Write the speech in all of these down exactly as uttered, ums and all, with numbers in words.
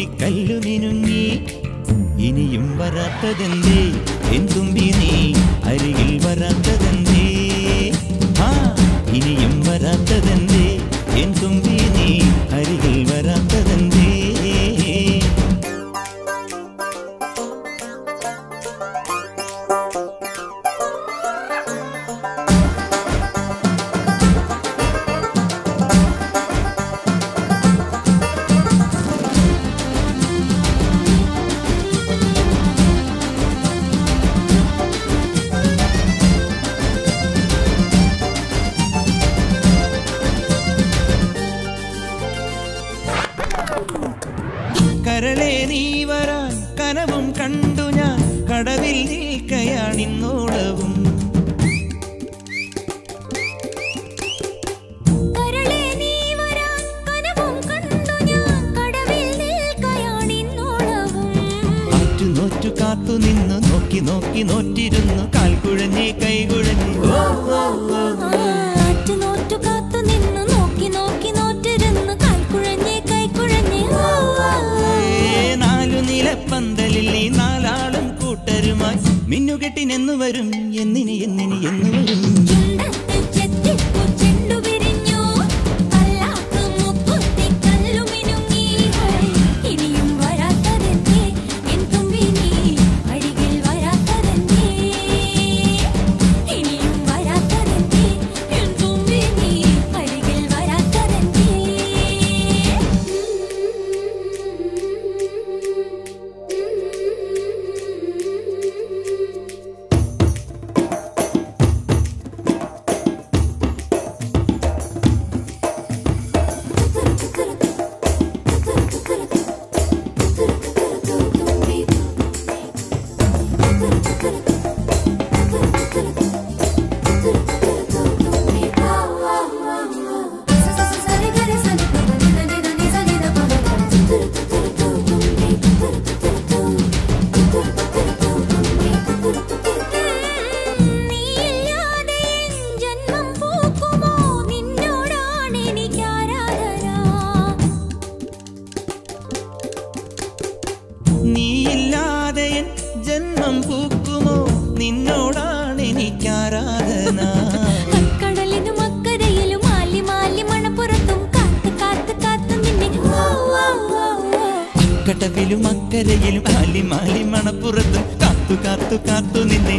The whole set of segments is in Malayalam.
കല്ലുമിനുങ്ങി ഇനിയും വരാത്തതെന്തേ എൻ തുമ്പി നീ അരികിൽ വരാത്തതെന്തേ ആ ഇനിയും വരാത്തതെന്തേ എൻ തുമ്പി നീ അരികിൽ വരാത്തതെന്തേ കരളേ നീ വരാൻ കനവും കണ്ടു ഞാൻ കടവിൽ നിൽക്കയാണിന്നോളവും നോറ്റു കാത്തു നിന്ന് നോക്കി നോക്കി നോറ്റിരുന്നു കാൽ കുഴഞ്ഞേ കൈ കുഴഞ്ഞേ നാലു നിലപ്പന്തലിൽ നീ നാലാളും കൂട്ടരുമായി മിന്നുകെട്ടിനെന്നു വരും എന്നിനി എന്നിനി എന്നു വരും നീയില്ലാതെ എൻ ജന്മം പൂക്കുമോ നിന്നോടാണ് എനിക്കാരാധന കടലിനും അക്കരയിലും ആലി മാലി മണപ്പുറത്തും കാത്ത് കാത്ത് കാത്ത് നിന്നെ കടവിലും അക്കരയിലും ആലി മാലി മണപ്പുറത്തും കാത്തു കാത്തു കാത്തു നിന്നെ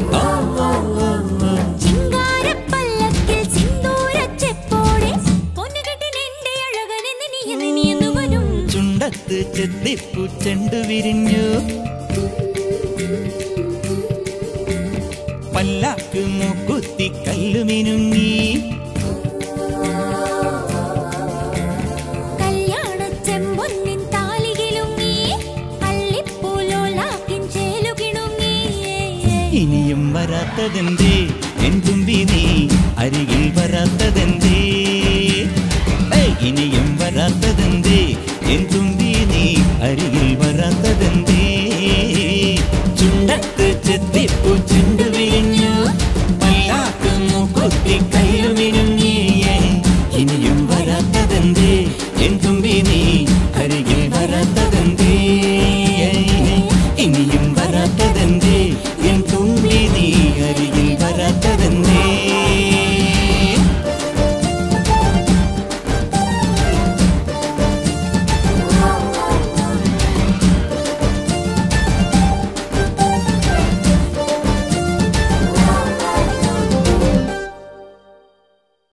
ചിങ്കാരപ്പല്ലക്കിൽ സിന്ദൂരച്ചെപ്പോടെ പൊന്നുകെട്ടിനെന്റെ അഴകനെന്ന് നീ നീയെന്നു വരും ചുണ്ടത്ത് ചെത്തിപ്പൂ ചെണ്ടു വിരിഞ്ഞു പല്ലാക്ക് മൂക്കുത്തി കല്ലുമിനുങ്ങി കല്യാണച്ചെമ്പൊന്നിൻ താലികിലുങ്ങി അള്ളിപ്പൂലോലാക്കിൻ ചേലുകിണുങ്ങി ഇനിയും വരാത്തതെന്തേ എൻ തുമ്പി നീ അരികിൽ വരാത്തതെന്തേ ഇനിയും വരാത്തതെന്തേ എൻ തുമ്പി നീ അരികിൽ വരാത്തതെന്തേ ചുണ്ടത്ത് ചെത്തിപ്പൂ ചെണ്ടു വിരിഞ്ഞു പല്ലാക്ക് മൂക്കുത്തി കല്ലുമിനുങ്ങി ഇനിയും വരാത്തതെന്തേ എൻ തുമ്പി നീ അരികിൽ വരാത്തതെന്തേ ഇനിയും